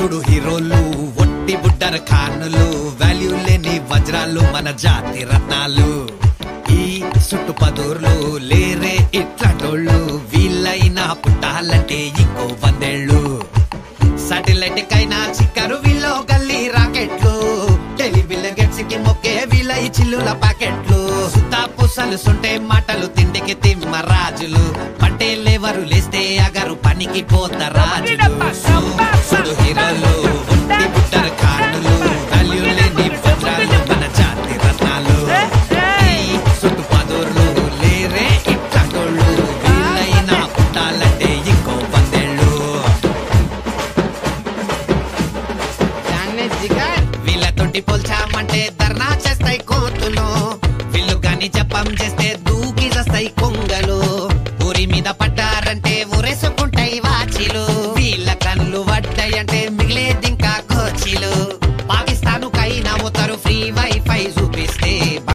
చూడు హీరోలు ఒట్టి బుడ్డర ఖానులు వాల్యూ లేని వజ్రాలు మన జాతి రత్నాలు ఈ చుట్టుపదూర్లు లేరే ఇట్లాటోళ్ళు వీళ్ళైనా పుట్టాలంటే ఇంకో 100 ఏళ్ళు సాటిలైట్ కైనా చిక్కరు వీళ్ళో గల్లీ రాకెట్లు టెలివిజన్ గెట్స్ కి మొక్కే వీళ్ళ ఈ చిల్లుల ప్యాకెట్లు సుతా పూసలు సొంటే మాటలు తిండికి తిమ్మ రాజులు పంటే లేవరు లేస్తే అగరు పనికి పోత రాజులు సుడు హీరోలు ఒట్టి బుట్టర ఖానులు వాల్యూ లేని వజ్రాలు మన జాతి రత్నాలు ఈ చుట్టుపదూర్లు లేరే ఇట్లాటోళ్ళు వీళ్ళైనా పుట్టాలంటే ఇంకో 100 ఏళ్ళు వీళ్ళతోటి పోల్చామంటే ధర్నా చేస్తాయి కోతులు వీళ్ళు కానీ జపం చేస్తే దూకి చేస్తాయి కొంగలు ఊరి మీద